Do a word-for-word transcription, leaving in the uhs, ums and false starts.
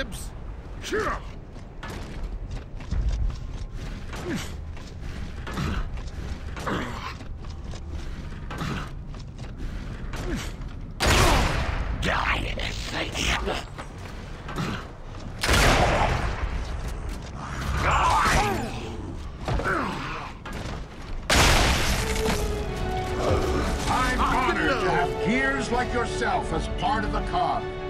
dibs. Sure. I'm honored to have gears like yourself as part of the Cog.